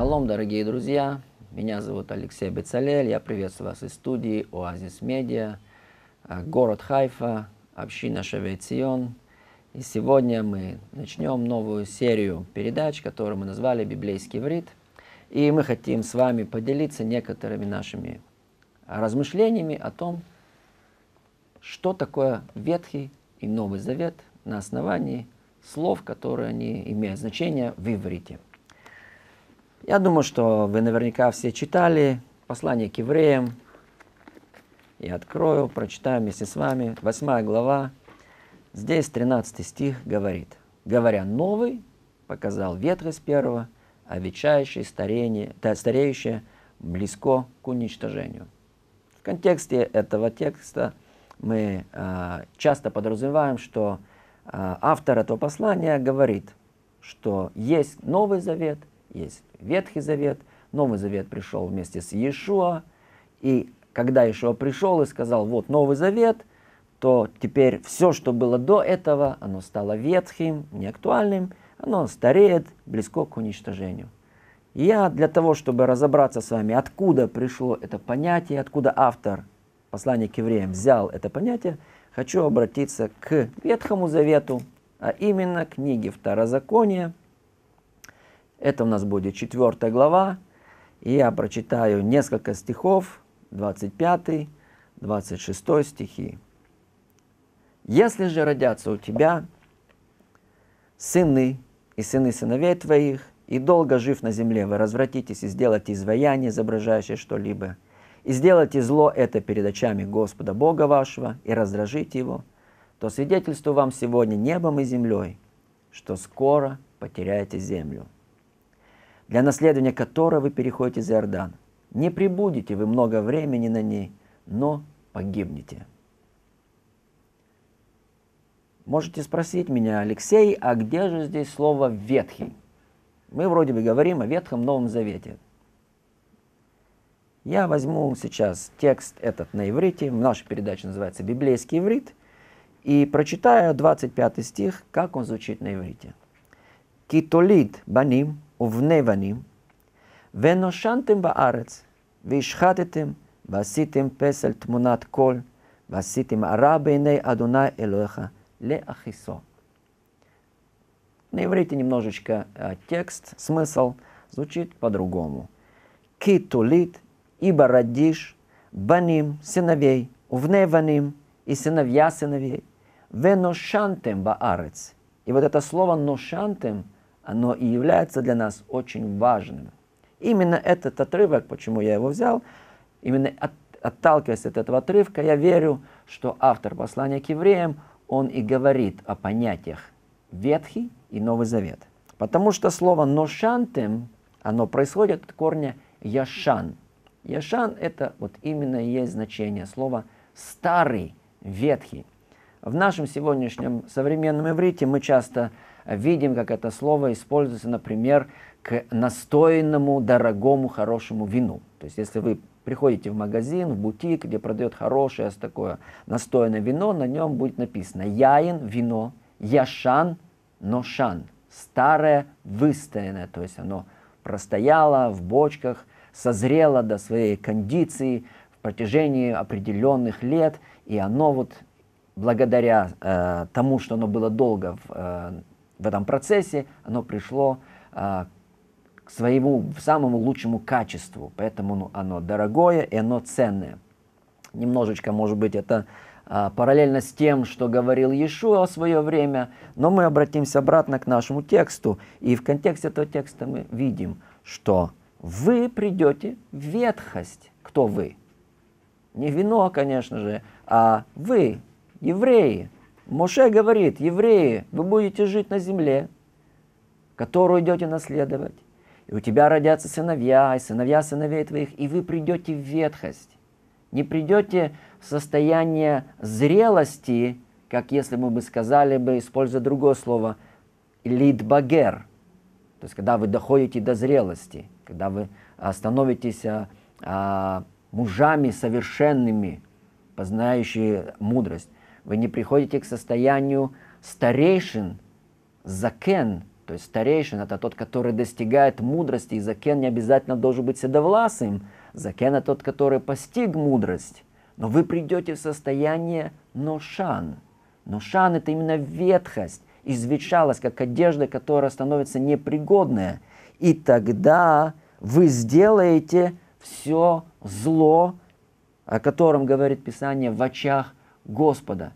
Шалом, дорогие друзья! Меня зовут Алексей Бецалель. Я приветствую вас из студии Оазис Медиа, город Хайфа, община Шевей Цион. И сегодня мы начнем новую серию передач, которую мы назвали «Библейский иврит». И мы хотим с вами поделиться некоторыми нашими размышлениями о том, что такое Ветхий и Новый Завет на основании слов, которые они имеют значение в иврите. Я думаю, что вы наверняка все читали послание к евреям. Я открою, прочитаю вместе с вами. 8 глава. Здесь 13 стих говорит: «Говоря новый, показал ветхость первого, а ветшающее, стареющее близко к уничтожению». В контексте этого текста мы часто подразумеваем, что автор этого послания говорит, что есть Новый Завет, есть Ветхий Завет. Новый Завет пришел вместе с Иешуа. И когда Иешуа пришел и сказал: вот Новый Завет, то теперь все, что было до этого, оно стало ветхим, неактуальным, оно стареет, близко к уничтожению. И я для того, чтобы разобраться с вами, откуда пришло это понятие, откуда автор послания к евреям взял это понятие, хочу обратиться к Ветхому Завету, а именно к книге Второзакония. Это у нас будет 4 глава, и я прочитаю несколько стихов, 25, 26 стихи. «Если же родятся у тебя сыны и сыны сыновей твоих, и долго жив на земле, вы развратитесь и сделаете изваяние, изображающее что-либо, и сделаете зло это перед очами Господа Бога вашего, и раздражите его, то свидетельствую вам сегодня небом и землей, что скоро потеряете землю, для наследования которой вы переходите за Иордан. Не пребудете вы много времени на ней, но погибнете». Можете спросить меня: Алексей, а где же здесь слово «ветхий»? Мы вроде бы говорим о Ветхом Новом Завете. Я возьму сейчас текст этот на иврите, наша передача называется «Библейский иврит», и прочитаю 25 стих, как он звучит на иврите. «Китолит баним ובני בנים, ונושנתם בארץ, והשחטתם, ועשיתם פסל תמונת קול, ועשיתם הרע בעיני אדוני אלוהיך להכיסו». На иврите немножечко текст, смысл звучит по-другому. «Китолит, ибо родишь, баним, сыновей, увне баним, и сыновья сыновей, веношантем баарец». И вот это слово «ношантем», оно и является для нас очень важным. Именно этот отрывок, почему я его взял, именно отталкиваясь от этого отрывка, я верю, что автор послания к евреям, он и говорит о понятиях Ветхий и Новый Завет. Потому что слово «ношантем», оно происходит от корня «яшан». «Яшан» — это вот именно и есть значение слова «старый», «ветхий». В нашем сегодняшнем современном иврите мы часто видим, как это слово используется, например, к настоянному, дорогому, хорошему вину. То есть, если вы приходите в магазин, в бутик, где продают хорошее такое настоянное вино, на нем будет написано «яин» – вино, «яшан» – ношан, старое, выстоянное, то есть оно простояло в бочках, созрело до своей кондиции в протяжении определенных лет, и оно вот благодаря тому, что оно было долго в этом процессе, оно пришло к своему самому лучшему качеству. Поэтому оно дорогое и оно ценное. Немножечко, может быть, это параллельно с тем, что говорил Иешуа в свое время, но мы обратимся обратно к нашему тексту. И в контексте этого текста мы видим, что вы придете в ветхость. Кто вы? Не вино, конечно же, а вы, евреи. Моше говорит: евреи, вы будете жить на земле, которую идете наследовать, и у тебя родятся сыновья, и сыновья сыновей твоих, и вы придете в ветхость. Не придете в состояние зрелости, как если мы бы сказали, используя другое слово, литбагер, то есть когда вы доходите до зрелости, когда вы становитесь мужами совершенными, познающие мудрость. Вы не приходите к состоянию старейшин, закен, То есть старейшина – это тот, который достигает мудрости, и закен не обязательно должен быть седовласым. Закен – это тот, который постиг мудрость. Но вы придете в состояние ношан. Ношан – это именно ветхость, изветшалость, как одежда, которая становится непригодная. И тогда вы сделаете все зло, о котором говорит Писание, в очах Господа.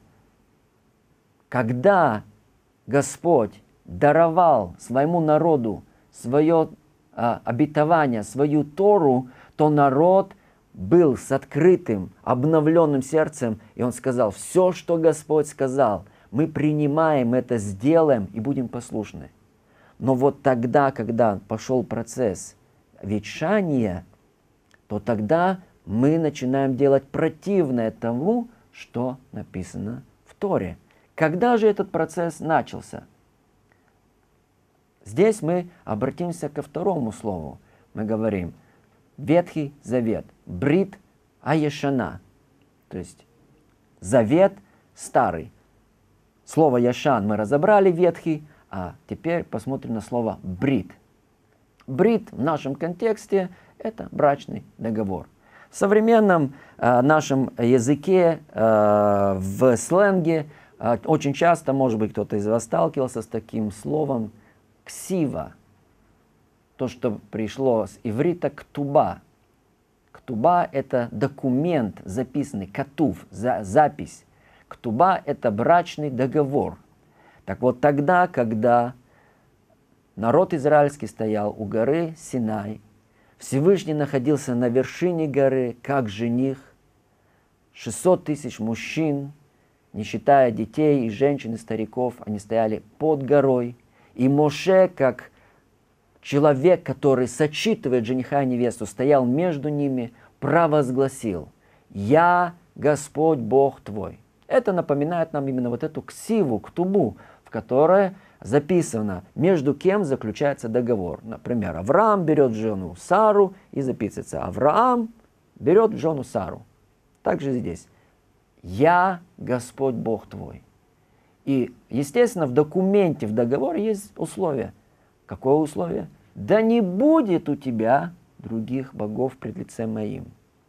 Когда Господь даровал своему народу свое обетование, свою Тору, то народ был с открытым, обновленным сердцем, и он сказал: все, что Господь сказал, мы принимаем это, сделаем и будем послушны. Но вот тогда, когда пошел процесс ветшания, то тогда мы начинаем делать противное тому, что написано в Торе. Когда же этот процесс начался? Здесь мы обратимся ко второму слову. Мы говорим Ветхий Завет, Брит Аяшана, то есть Завет Старый. Слово Яшан мы разобрали, Ветхий, а теперь посмотрим на слово Брит. Брит в нашем контексте – это брачный договор. В современном нашем языке, в сленге, очень часто, может быть, кто-то из вас сталкивался с таким словом ксива. То, что пришло с иврита ктуба. Ктуба – это документ записанный, катув, запись. Ктуба – это брачный договор. Так вот, тогда, когда народ израильский стоял у горы Синай, Всевышний находился на вершине горы, как жених, 600 тысяч мужчин, не считая детей и женщин и стариков, они стояли под горой. И Моше, как человек, который сочитывает жениха и невесту, стоял между ними, провозгласил: «Я Господь Бог твой». Это напоминает нам именно вот эту ксиву, ктубу, в которой записано, между кем заключается договор. Например, Авраам берет жену Сару и записывается: Авраам берет жену Сару. Также здесь: «Я Господь Бог твой». И, естественно, в документе, в договоре есть условие. Какое условие? «Да не будет у тебя других богов пред лицем моим».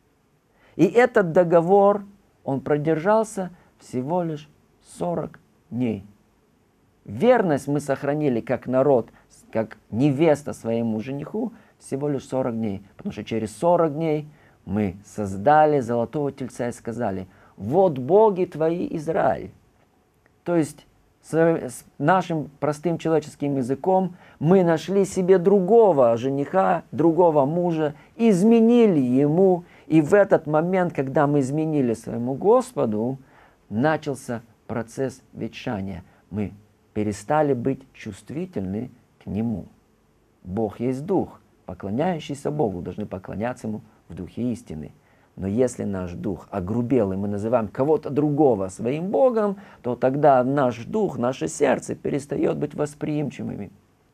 И этот договор, он продержался всего лишь 40 дней. Верность мы сохранили как народ, как невеста своему жениху всего лишь 40 дней. Потому что через 40 дней мы создали золотого тельца и сказали: «Вот боги твои, Израиль». То есть с нашим простым человеческим языком мы нашли себе другого жениха, другого мужа, изменили ему. И в этот момент, когда мы изменили своему Господу, начался процесс ветшания. Мы перестали быть чувствительны к Нему. Бог есть Дух. Поклоняющийся Богу должны поклоняться Ему в Духе истины. Но если наш дух огрубел, и мы называем кого-то другого своим Богом, то тогда наш дух, наше сердце перестает быть восприимчивыми.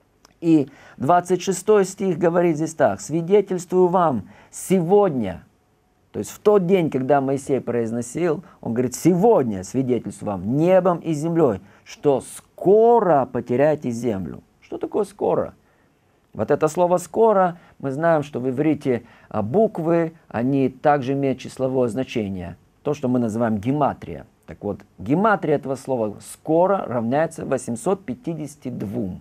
И 26 стих говорит здесь так: «Свидетельствую вам сегодня». То есть в тот день, когда Моисей произносил, он говорит: «Сегодня свидетельствую вам небом и землей, что скоро потеряете землю». Что такое скоро? Вот это слово «скоро», мы знаем, что в иврите буквы, они также имеют числовое значение. То, что мы называем гематрия. Так вот, гематрия этого слова «скоро» равняется 852.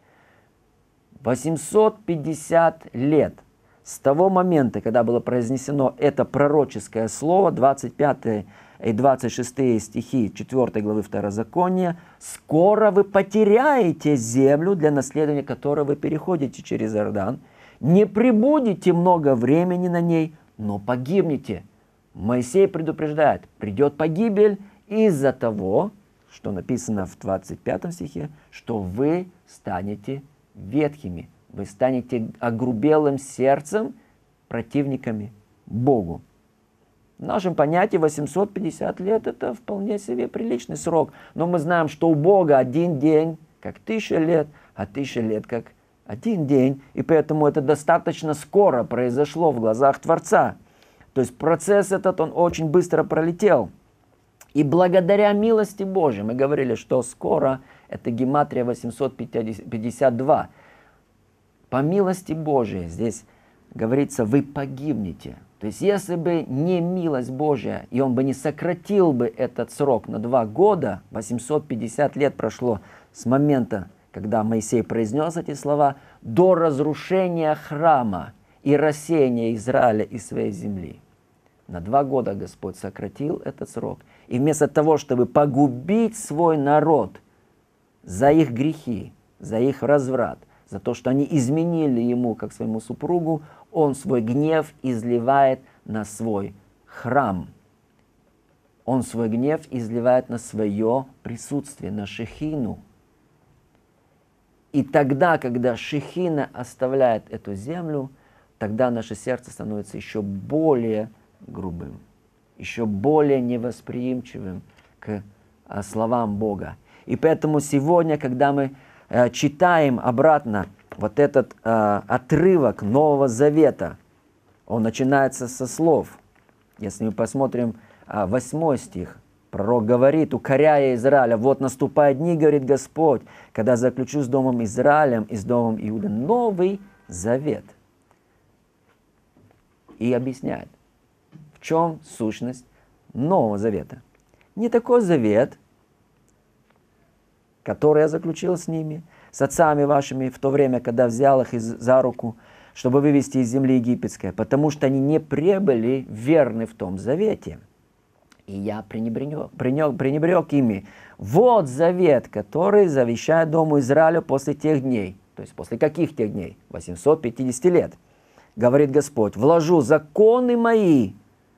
850 лет с того момента, когда было произнесено это пророческое слово, 25 и 26 стихи 4 главы Второзакония: «Скоро вы потеряете землю, для наследования которой вы переходите через Иордан, не пребудете много времени на ней, но погибнете». Моисей предупреждает: придет погибель из-за того, что написано в 25 стихе, что вы станете ветхими, вы станете огрубелым сердцем, противниками Богу. В нашем понятии 850 лет – это вполне себе приличный срок. Но мы знаем, что у Бога один день как 1000 лет, а 1000 лет как один день. И поэтому это достаточно скоро произошло в глазах Творца. То есть процесс этот, он очень быстро пролетел. И благодаря милости Божьей, мы говорили, что скоро – это гематрия 852. По милости Божией здесь говорится, вы погибнете. То есть, если бы не милость Божья, и Он бы не сократил бы этот срок на 2 года, 850 лет прошло с момента, когда Моисей произнес эти слова, до разрушения храма и рассеяния Израиля из своей земли. На 2 года Господь сократил этот срок. И вместо того, чтобы погубить свой народ за их грехи, за их разврат, за то, что они изменили Ему, как своему супругу, Он свой гнев изливает на свой храм. Он свой гнев изливает на свое присутствие, на Шехину. И тогда, когда Шехина оставляет эту землю, тогда наше сердце становится еще более грубым, еще более невосприимчивым к словам Бога. И поэтому сегодня, когда мы читаем обратно вот этот отрывок Нового Завета, он начинается со слов. Если мы посмотрим 8 стих, пророк говорит, укоряя Израиля, вот наступают дни, говорит Господь, когда заключу с домом Израилем и с домом Иуда Новый Завет. И объясняет, в чем сущность Нового Завета. Не такой завет, который я заключил с ними, с отцами вашими, в то время, когда взял их за руку, чтобы вывести из земли египетской, потому что они не пребыли верны в том завете. И я пренебрег ими. Вот завет, который завещает дому Израилю после тех дней. То есть после каких тех дней? 850 лет. Говорит Господь, вложу законы мои.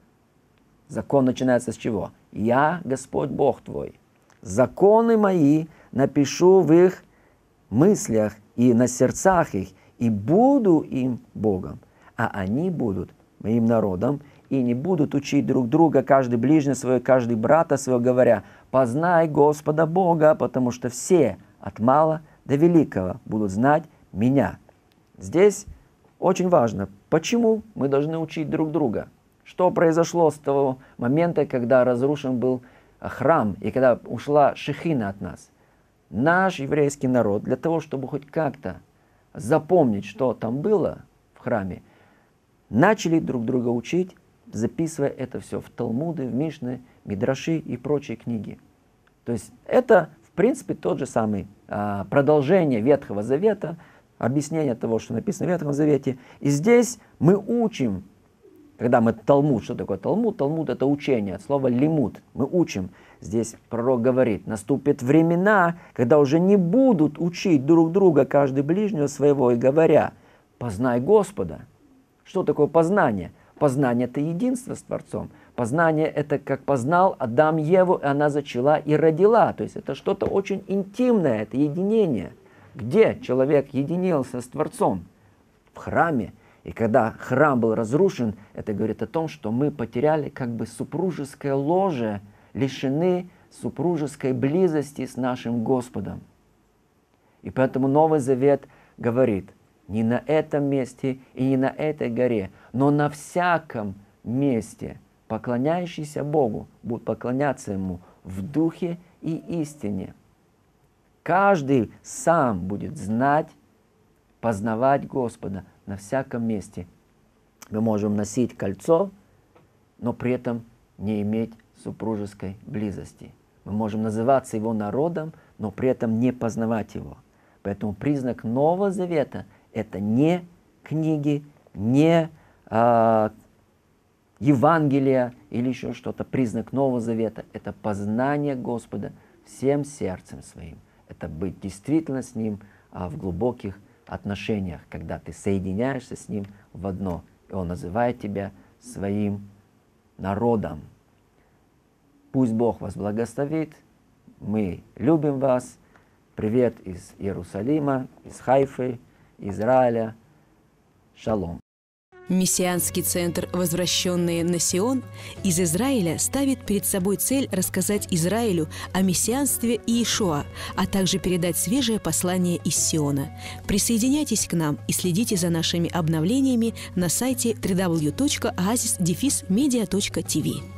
Закон начинается с чего? Я, Господь Бог твой. Законы мои напишу в их мыслях и на сердцах их, и буду им Богом, а они будут моим народом, и не будут учить друг друга, каждый ближний свой, каждый брата своего, говоря, познай Господа Бога, потому что все от мала до великого будут знать меня. Здесь очень важно, почему мы должны учить друг друга. Что произошло с того момента, когда разрушен был храм, и когда ушла Шехина от нас. Наш еврейский народ, для того, чтобы хоть как-то запомнить, что там было в храме, начали друг друга учить, записывая это все в Талмуды, в Мишны, Мидраши и прочие книги. То есть это, в принципе, тот же самый продолжение Ветхого Завета, объяснение того, что написано в Ветхом Завете. И здесь мы учим, когда мы Талмуд, что такое Талмуд? Талмуд — это учение, от слова лимуд. Мы учим. Здесь пророк говорит, наступят времена, когда уже не будут учить друг друга, каждый ближнего своего, и говоря, познай Господа. Что такое познание? Познание — это единство с Творцом. Познание — это как познал Адам Еву, и она зачала и родила. То есть это что-то очень интимное, это единение. Где человек единился с Творцом? В храме. И когда храм был разрушен, это говорит о том, что мы потеряли как бы супружеское ложе, лишены супружеской близости с нашим Господом. И поэтому Новый Завет говорит, не на этом месте и не на этой горе, но на всяком месте поклоняющиеся Богу будут поклоняться Ему в духе и истине. Каждый сам будет знать, познавать Господа на всяком месте. Мы можем носить кольцо, но при этом не иметь супружеской близости. Мы можем называться Его народом, но при этом не познавать Его. Поэтому признак Нового Завета – это не книги, не Евангелия или еще что-то. Признак Нового Завета – это познание Господа всем сердцем своим. Это быть действительно с Ним в глубоких отношениях, когда ты соединяешься с Ним в одно. И Он называет тебя своим народом. Пусть Бог вас благословит. Мы любим вас. Привет из Иерусалима, из Хайфы, Израиля. Шалом. Мессианский центр «Возвращенные на Сион» из Израиля ставит перед собой цель рассказать Израилю о мессианстве Иешуа, а также передать свежее послание из Сиона. Присоединяйтесь к нам и следите за нашими обновлениями на сайте www.oasismedia.tv.